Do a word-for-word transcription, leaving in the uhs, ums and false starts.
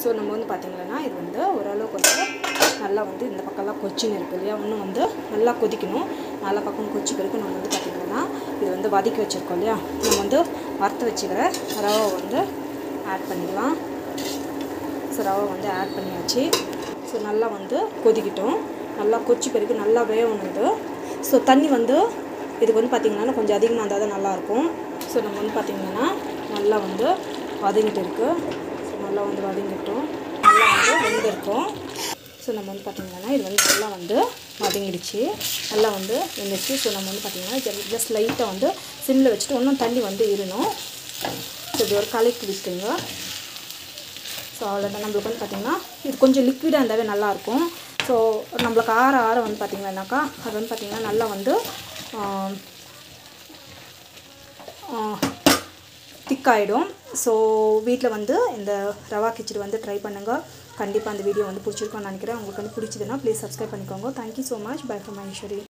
So நம்ம வந்து பார்த்திங்கன்னா இது வந்து ஓரளவுக்கு வந்து நல்லா வந்து இந்த பக்கம்லாம் கொச்சின்னு இருக்குது இல்லையா, இன்னும் வந்து நல்லா கொதிக்கணும். நல்லா பக்கம் கொச்சி பிறகு நம்ம வந்து பார்த்திங்கன்னா இது வந்து வதக்கி வச்சுருக்கோம் இல்லையா, நம்ம வந்து வறுத்து வச்சுக்கிற ரவை வந்து ஆட் பண்ணிடலாம். ஸோ ரவை வந்து ஆட் பண்ணியாச்சு. ஸோ நல்லா வந்து கொதிக்கிட்டோம். நல்லா கொச்சி பிறகு நல்லா வேகணும் இது. ஸோ தண்ணி வந்து இதுக்கு வந்து பார்த்திங்கன்னா கொஞ்சம் அதிகமாக இருந்தால் தான் நல்லாயிருக்கும். ஸோ நம்ம வந்து பார்த்திங்கன்னா நல்லா வந்து வதங்கிட்டு இருக்குது. ஸோ நல்லா வந்து வதங்கிட்டோம், நல்லா வந்து வெந்திருக்கும். ஸோ நம்ம வந்து பார்த்திங்கன்னா இது வந்து நல்லா வந்து வதங்கிடுச்சு, நல்லா வந்து வெந்துடுச்சு. ஸோ நம்ம வந்து பார்த்திங்கன்னா ஜஸ்ட் லைட்டாக வந்து சிம்மில் வச்சுட்டு இன்னும் தண்ணி வந்து இருணும். ஸோ இப்படி ஒரு கலக்கி விட்டுங்க. ஸோ அவ்வளோதான். நம்மளுக்கு வந்து பார்த்திங்கன்னா இது கொஞ்சம் லிக்விடாக இருந்தாவே நல்லாயிருக்கும். ஸோ நம்மளுக்கு ஆற ஆற வந்து பார்த்திங்கன்னாக்கா அது வந்து பார்த்திங்கன்னா நல்லா வந்து திக்காயிடும். ஸோ வீட்டில் வந்து இந்த ரவா கிச்சடி வந்து ட்ரை பண்ணுங்கள். கண்டிப்பாக அந்த வீடியோ வந்து பிடிச்சிருக்கோன்னு நினைக்கிறேன். உங்களுக்கு வந்து பிடிச்சதுன்னா ப்ளீஸ் சப்ஸ்கிரைப் பண்ணிக்கோங்க. Thank you so much. Bye from Maheswari.